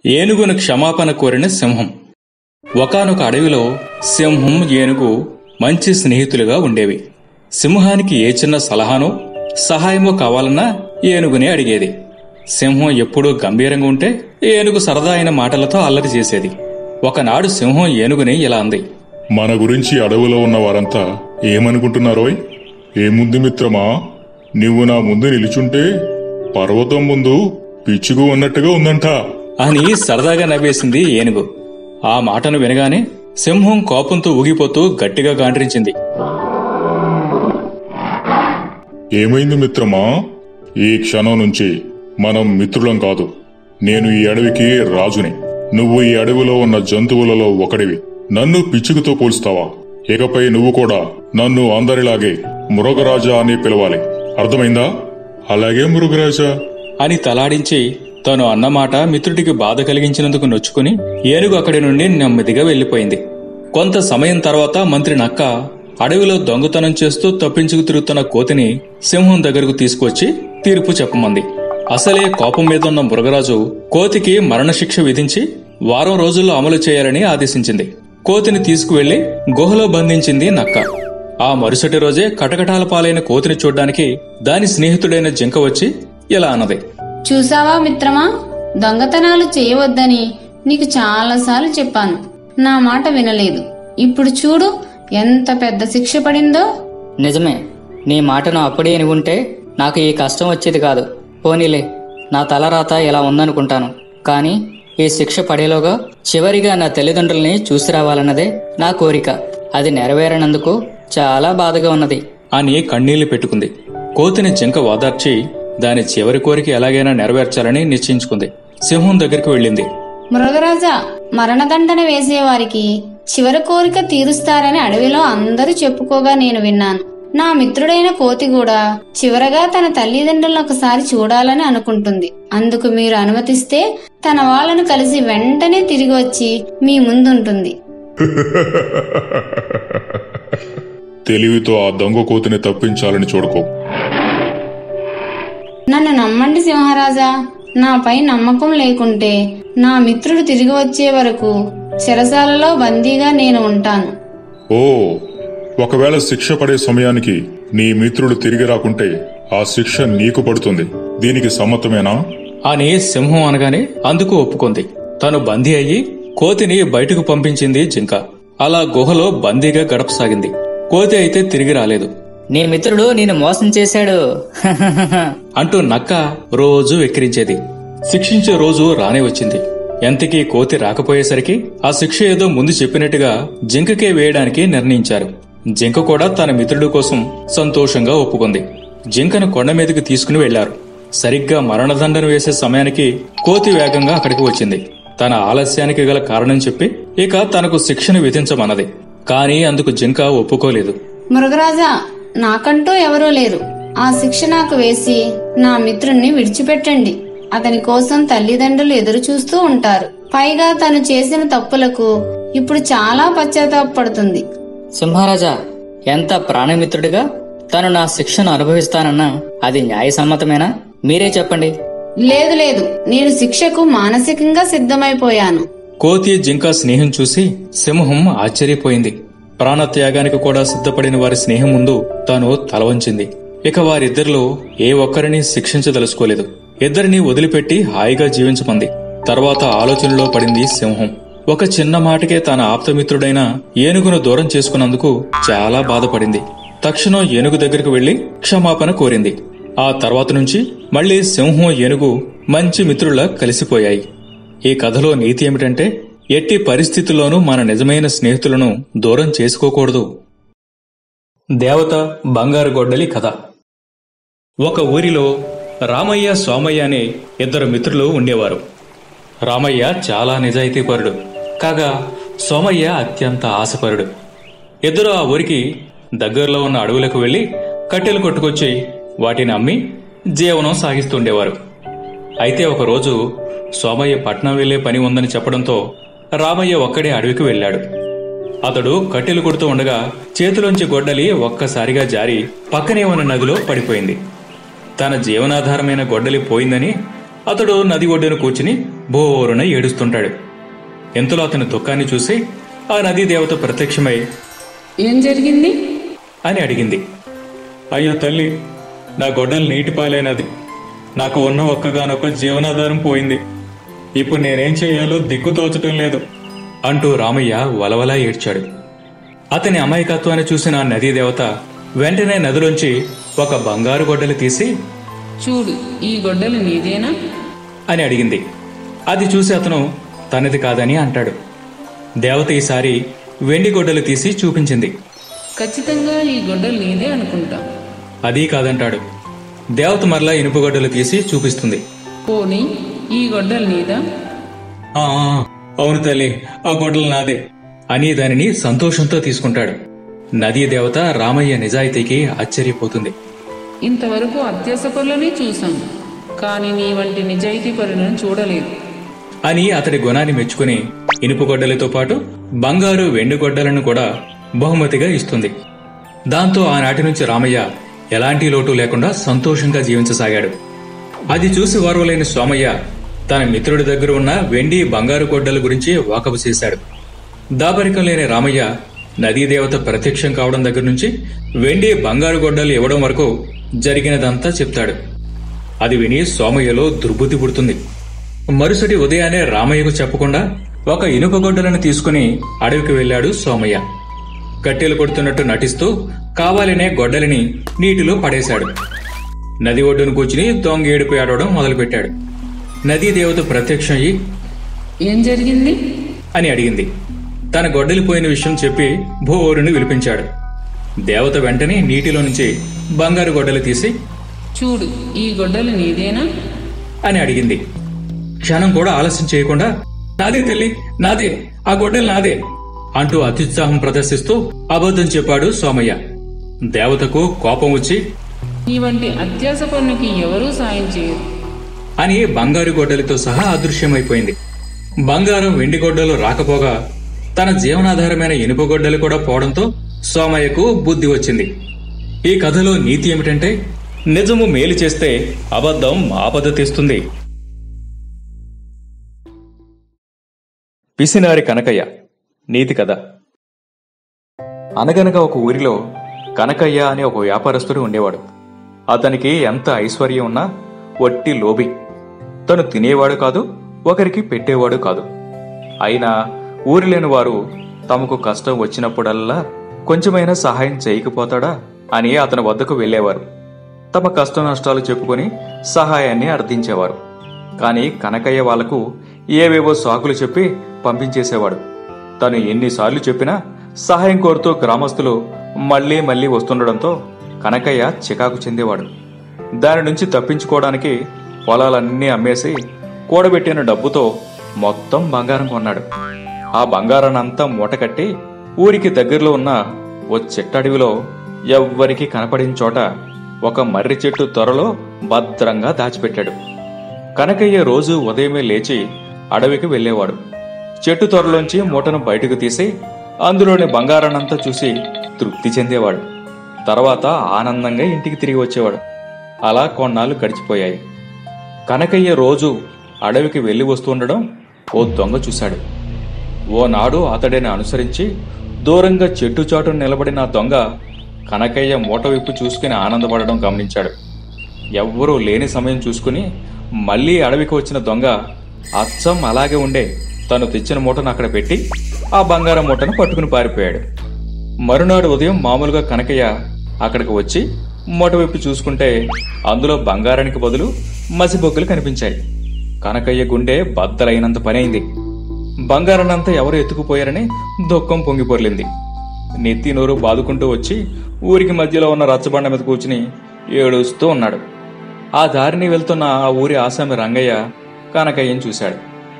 ఏనుగును క్షమాపణ కోరిన సింహం. ఒకానొక అడవిలో సింహం, ఏనుగు మంచి స్నేహితులుగా ఉండేవి. సింహానికి ఏ చిన్న సలహానో సహాయమో కావాలన్నా ఏనుగునే అడిగేది. సింహం ఎప్పుడూ గంభీరంగా ఉంటే ఏనుగు సరదా అయిన మాటలతో అల్లరి చేసేది. ఒకనాడు సింహం ఏనుగుని ఇలా అంది. మన గురించి అడవిలో ఉన్న వారంతా ఏమనుకుంటున్నారోయ్? ఏముంది మిత్రమా, నువ్వు నా ముందు నిలుచుంటే పర్వతం ముందు పిచ్చుకు ఉన్నట్టుగా ఉందంట అని సరదాగా నవ్వేసింది ఏనుగు. ఆ మాటను వినగానే సింహం కోపంతో ఊగిపోతూ గట్టిగా గాండ్రించింది. ఏమైంది మిత్రమా? ఈ క్షణం నుంచి మనం మిత్రులం కాదు. నేను ఈ అడవికి రాజుని, నువ్వు ఈ అడవిలో ఉన్న జంతువులలో ఒకడివి. నన్ను పిచ్చుకతో పోల్స్తావా? ఇకపై నువ్వు కూడా నన్ను అందరిలాగే మృగరాజా అని పిలవాలి, అర్థమైందా? అలాగే మృగరాజా అని తలాడించి తను అన్నమాట మిత్రుడికి బాధ కలిగించినందుకు నొచ్చుకుని ఏనుగు అక్కడి నుండి నెమ్మదిగా వెళ్లిపోయింది. కొంత సమయం తర్వాత మంత్రి నక్క అడవిలో దొంగతనం చేస్తూ తప్పించుకు తిరుగుతున్న కోతిని సింహం దగ్గరకు తీసుకొచ్చి తీర్పు చెప్పమంది. అసలే కోపం మీద ఉన్న మృగరాజు కోతికి మరణశిక్ష విధించి వారం రోజుల్లో అమలు చేయాలని ఆదేశించింది. కోతిని తీసుకువెళ్లి గుహలో బంధించింది నక్క. ఆ మరుసటి రోజే కటకటాల పాలైన కోతిని చూడ్డానికి దాని స్నేహితుడైన జింక వచ్చి ఇలా అన్నది. చూసావా మిత్రమా, దొంగతనాలు చేయవద్దని నీకు చాలాసార్లు చెప్పాను, నా మాట వినలేదు. ఇప్పుడు చూడు ఎంత పెద్ద శిక్ష పడిందో. నిజమే, నీ మాటను అప్పుడే అనుకుంటే నాకు ఈ కష్టం వచ్చేది కాదు. పోనీలే, నా తలరాత ఇలా ఉందనుకుంటాను. కానీ ఈ శిక్ష పడేలోగా చివరిగా నా తల్లిదండ్రుల్ని చూసి రావాలన్నదే నా కోరిక. అది నెరవేరనందుకు చాలా బాధగా ఉన్నది అని కన్నీళ్లు పెట్టుకుంది. కోతిని జింక ఓదార్చి దాని చివరి కోరిక ఎలాగైనా నెరవేర్చాలని నిశ్చయించుకుంది. సింహం దగ్గరికి వెళ్ళింది. మృగరాజా, మరణదండన వేసేవారికి చివరి కోరిక తీరుస్తారని అడవిలో అందరూ చెప్పుకోగా నేను విన్నాను. నా మిత్రుడైన కోతి కూడా చివరగా తన తల్లిదండ్రులను ఒకసారి చూడాలని అనుకుంటుంది. అందుకు మీరు అనుమతిస్తే తన వాళ్లను కలిసి వెంటనే తిరిగి వచ్చి మీ ముందుంటుంది. తెలివితో ఆ దొంగ కోతిని తప్పించాలని చూడకో. నన్ను నమ్మండి సింహరాజా, నాపై నమ్మకం లేకుంటే నా మిత్రుడు తిరిగి వచ్చే వరకు చెరసాలలో బందీగా నేను ఉంటాను. ఓ, ఒకవేళ శిక్ష పడే సమయానికి నీ మిత్రుడు తిరిగి రాకుంటే ఆ శిక్ష నీకు పడుతుంది. దీనికి సమ్మతమేనా అని సింహం అనగానే అందుకు ఒప్పుకుంది. తను బందీ అయ్యి కోతిని బయటకు పంపించింది జింక. అలా గుహలో బందీగా గడపసాగింది. కోతి అయితే తిరిగి రాలేదు. నీ మిత్రుడు నిన్ను మోసం చేశాడు అంటూ నక్క రోజు వెక్కిరించేది. శిక్షించే రోజు రానే వచ్చింది. ఎంతకీ కోతి రాకపోయేసరికి ఆ శిక్ష ఏదో ముందు చెప్పినట్టుగా జింకకే వేయడానికి నిర్ణయించారు. జింక కూడా తన మిత్రుడి కోసం సంతోషంగా ఒప్పుకుంది. జింకను కొండ మీదకి తీసుకుని వెళ్లారు. సరిగ్గా మరణదండన వేసే సమయానికి కోతి వేగంగా అక్కడికి వచ్చింది. తన ఆలస్యానికి గల కారణం చెప్పి ఇక తనకు శిక్షను విధించమన్నది. కానీ అందుకు జింక ఒప్పుకోలేదు. మృగరాజా, నాకంటూ ఎవరూ లేరు. ఆ శిక్ష నాకు వేసి నా మిత్రుణ్ణి విడిచిపెట్టండి. అతని కోసం తల్లిదండ్రులు ఎదురు చూస్తూ ఉంటారు. పైగా తను చేసిన తప్పులకు ఇప్పుడు చాలా పశ్చాత్తాపడుతుంది. సింహరాజా, ఎంత ప్రాణమిత్రుడిగా తను నా శిక్షను అనుభవిస్తానన్నా అది న్యాయసమ్మతమేనా? మీరే చెప్పండి. లేదు లేదు, నేను శిక్షకు మానసికంగా సిద్ధమైపోయాను. కోతి జింక స్నేహం చూసి సింహం ఆశ్చర్యపోయింది. ప్రాణత్యాగానికి కూడా సిద్ధపడిన వారి స్నేహం ముందు తాను తలవంచింది. ఇక వారిద్దరిలో ఏ ఒక్కరిని శిక్షించదలుచుకోలేదు. ఇద్దరిని వదిలిపెట్టి హాయిగా జీవించమంది. తర్వాత ఆలోచనలో పడింది సింహం. ఒక చిన్న మాటకే తన ఆప్తమిత్రుడైన ఏనుగును దూరం చేసుకున్నందుకు చాలా బాధపడింది. తక్షణం ఏనుగు దగ్గరకు వెళ్లి క్షమాపణ కోరింది. ఆ తర్వాత నుంచి మళ్లీ సింహం, ఏనుగు మంచి మిత్రులా కలిసిపోయాయి. ఈ కథలో నీతి ఏమిటంటే ఎట్టి పరిస్థితుల్లోనూ మన నిజమైన స్నేహితులను దూరం చేసుకోకూడదు. దేవత బంగారు గొడ్డలి కథ. ఒక ఊరిలో రామయ్య, సోమయ్య అనే ఇద్దరు మిత్రులు ఉండేవారు. రామయ్య చాలా నిజాయితీపరుడు కాగా సోమయ్య అత్యంత ఆశపరుడు. ఇద్దరు ఆ ఊరికి దగ్గరలో ఉన్న అడవులకు వెళ్లి కట్టెలు కొట్టుకొచ్చి వాటిని అమ్మి జీవనం సాగిస్తుండేవారు. అయితే ఒకరోజు సోమయ్య పట్నం వెళ్లే పని ఉందని చెప్పడంతో రామయ్య ఒక్కడే అడవికి వెళ్లాడు. అతడు కట్టెలు కొడుతూ ఉండగా చేతిలోంచి గొడ్డలి ఒక్కసారిగా జారి పక్కనే ఉన్న నదిలో పడిపోయింది. తన జీవనాధారమైన గొడ్డలి పోయిందని అతడు నది ఒడ్డున కూర్చుని బోరున ఏడుస్తుంటాడు. ఎంతలో అతని దుఃఖాన్ని చూసి ఆ నదీ దేవత ప్రత్యక్షమై ఏం జరిగింది అని అడిగింది. అయ్యో తల్లి, నా గొడ్డలు నీటి పాలైనది. నాకు ఉన్న ఒక్కగానొక్క జీవనాధారం పోయింది. ఇప్పుడు నేనేం చేయాలో దిక్కు తోచటం లేదు అంటూ రామయ్య వలవలా ఏడ్చాడు. అతని అమాయకత్వాన్ని చూసిన ఆ నదీ దేవత వెంటనే నదిలోంచి ఒక బంగారు గొడ్డలి తీసి చూడు, ఈ గొడ్డలు నీదేనా అని అడిగింది. అది చూసి అతను తనది కాదని అంటాడు. దేవత ఈసారి వెండి గొడ్డలు తీసి చూపించింది. ఖచ్చితంగా ఈ గొడ్డలు నీదే అనుకుంటా. అదీ కాదంటాడు. దేవత మరలా ఇనుప గొడ్డలు తీసి చూపిస్తుంది. పోనీ ఈ గొడ్డలు నీదా? "ఆ, అవును తల్లి, ఆ గొడ్డలు నాదే" అని దానిని సంతోషంతో తీసుకుంటాడు. నదీ దేవత రామయ్య నిజాయితీకి ఆశ్చర్యపోతుంది. ఇంతవరకు అత్యాసపరులనే చూశాను, కానీ నీ వంటి నిజాయితీ పరులను చూడలేదు అని అతడి గుణాన్ని మెచ్చుకుని ఇనుప గొడ్డలతో పాటు బంగారు వెండి గొడ్డలను కూడా బహుమతిగా ఇస్తుంది. దాంతో ఆనాటి నుంచి రామయ్య ఎలాంటి లోటు లేకుండా సంతోషంగా జీవించసాగాడు. అది చూసి ఓర్వలేని సోమయ్య తన మిత్రుడి దగ్గర ఉన్న వెండి బంగారు గొడ్డల గురించి వాకబు చేశాడు. దాపరికం లేని రామయ్య నదీదేవత ప్రత్యక్షం కావడం దగ్గర నుంచి వెండి బంగారు గొడ్డలు ఇవ్వడం వరకు జరిగినదంతా చెప్తాడు. అది విని సోమయ్యలో దుర్బుద్ధి పుడుతుంది. మరుసటి ఉదయాన్నే రామయ్యకు చెప్పకుండా ఒక ఇనుప గొడ్డలను తీసుకుని అడవికి వెళ్లాడు సోమయ్య. కట్టెలు కొడుతున్నట్టు నటిస్తూ కావాలనే గొడ్డలిని నీటిలో పడేశాడు. నది ఒడ్డును కూర్చుని దొంగ ఏడుపు ఏడవడం మొదలుపెట్టాడు. నదీ దేవత ప్రత్యక్షం అయ్యి ఏం జరిగింది అని అడిగింది. తన గొడ్డలిపోయిన విషయం చెప్పి భోరుని విలిపించాడు. దేవత వెంటనే నీటిలో నుంచి బంగారు గొడ్డలి తీసి చూడు, ఈ గొడ్డలు నీదేనా అని అడిగింది. క్షణం కూడా ఆలస్యం చేయకుండా నాదే తల్లి, నాదే, ఆ గొడ్డలి నాదే అంటూ అత్యుత్సాహం ప్రదర్శిస్తూ అబద్ధం చెప్పాడు సోమయ్య. దేవతకు కోపం వచ్చి నీ వంటి అత్యాస పనులకి ఎవరూ సాయం చేయరు అని బంగారు గొడ్డలితో సహా అదృశ్యమైపోయింది. బంగారం వెండి గొడ్డలు రాకపోగా తన జీవనాధారమైన ఇనుప గొడ్డలు కూడా పోవడంతో సోమయ్యకు బుద్ధి వచ్చింది. ఈ కథలో నీతి ఏమిటంటే నిజము మేలు చేస్తే అబద్ధం ఆపద తెస్తుంది. పిసినారి కనకయ్య నీతి కథ. అనగనగా ఒక ఊరిలో కనకయ్య అనే ఒక వ్యాపారస్తుడు ఉండేవాడు. అతనికి ఎంత ఐశ్వర్యం ఉన్నా వట్టి లోబి. తను తినేవాడు కాదు, ఒకరికి పెట్టేవాడు కాదు. అయినా ఊరిలేని వారు తమకు కష్టం వచ్చినప్పుడల్లా కొంచెమైనా సహాయం చేయకపోతాడా అని అతని వద్దకు వెళ్లేవారు. తమ కష్ట నష్టాలు చెప్పుకొని సహాయాన్ని అర్థించేవారు. కాని కనకయ్య వాళ్లకు ఏవేవో సాకులు చెప్పి పంపించేసేవాడు. తను ఎన్నిసార్లు చెప్పినా సహాయం కోరుతూ గ్రామస్తులు మళ్లీ మళ్లీ వస్తుండడంతో కనకయ్య చికాకు చెందేవాడు. దాని నుంచి తప్పించుకోవడానికి పొలాలన్నీ అమ్మేసి కూడబెట్టిన డబ్బుతో మొత్తం బంగారం కొన్నాడు. ఆ బంగారాన్నంతా మూటకట్టి ఊరికి దగ్గరలో ఉన్న ఓ చెట్టడవిలో ఎవ్వరికీ కనపడిన చోట ఒక మర్రి చెట్టు త్వరలో భద్రంగా దాచిపెట్టాడు. కనకయ్య రోజు ఉదయమే లేచి అడవికి వెళ్లేవాడు. చెట్టు త్వరలోంచి మూటను బయటకు తీసి అందులోని బంగారాన్నంతా చూసి తృప్తి చెందేవాడు. తర్వాత ఆనందంగా ఇంటికి తిరిగి వచ్చేవాడు. అలా కొన్నాళ్లు గడిచిపోయాయి. కనకయ్య రోజు అడవికి వెళ్లి వస్తుండడం ఓ దొంగ చూశాడు. ఓనాడు అతడిని అనుసరించి దూరంగా చెట్టు చాటును నిలబడిన దొంగ కనకయ్య మూట విప్పు చూసుకుని ఆనందపడడం గమనించాడు. ఎవ్వరూ లేని సమయం చూసుకుని మళ్లీ అడవికి వచ్చిన దొంగ అచ్చం అలాగే ఉండే తను తెచ్చిన మూటను అక్కడ పెట్టి ఆ బంగారం మూటను పట్టుకుని పారిపోయాడు. మరునాడు ఉదయం మామూలుగా కనకయ్య అక్కడికి వచ్చి మూట విప్పి చూసుకుంటే అందులో బంగారానికి బదులు మసిబొగ్గులు కనిపించాయి. కనకయ్య గుండె బద్దలైనంత పనైంది. బంగారాన్నంతా ఎవరు ఎత్తుకుపోయారని దుఃఖం పొంగిపొర్లింది. నెత్తి నోరు బాదుకుంటూ వచ్చి ఊరికి మధ్యలో ఉన్న రచ్చబండ మీద కూర్చుని ఏడుస్తూ ఉన్నాడు. ఆ దారిని వెళ్తున్న ఆ ఊరి ఆసామి రంగయ్య కనకయ్యని చూశాడు.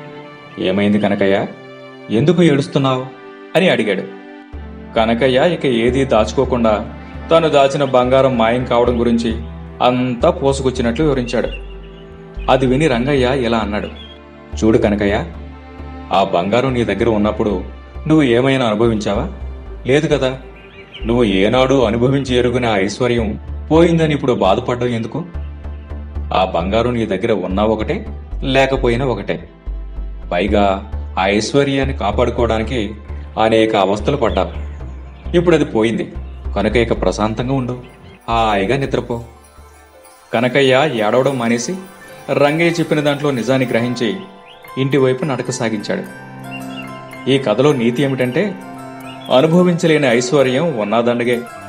ఏమైంది కనకయ్య, ఎందుకు ఏడుస్తున్నావు అని అడిగాడు. కనకయ్య ఇక ఏదీ దాచుకోకుండా తాను దాచిన బంగారం మాయం కావడం గురించి అంతా పోసుకొచ్చినట్లు వివరించాడు. అది విని రంగయ్య ఇలా అన్నాడు. చూడు కనకయ్య, ఆ బంగారం నీ దగ్గర ఉన్నప్పుడు నువ్వు ఏమైనా అనుభవించావా? లేదు కదా. నువ్వు ఏనాడు అనుభవించి ఎరుగున ఐశ్వర్యం పోయిందని ఇప్పుడు బాధపడ్డం ఎందుకు? ఆ బంగారం నీ దగ్గర ఉన్నా ఒకటే, లేకపోయినా ఒకటే. పైగా ఆ ఐశ్వర్యాన్ని కాపాడుకోవడానికి అనేక అవస్థలు పడ్డావు. ఇప్పుడు అది పోయింది కనుక ఇక ప్రశాంతంగా ఉండు, హాయిగా నిద్రపో. కనకయ్య ఏడవడం మానేసి రంగయ్య చెప్పిన దాంట్లో నిజాన్ని గ్రహించి ఇంటివైపు నడక సాగించాడు. ఈ కథలో నీతి ఏమిటంటే, అనుభవించలేని ఐశ్వర్యం ఉన్నదండగే.